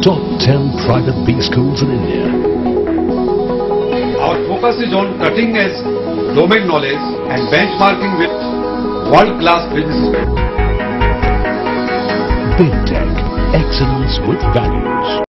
Top 10 private B schools in India. Our focus is on cutting edge domain knowledge and benchmarking with world-class businesses. Big Tech, excellence with values.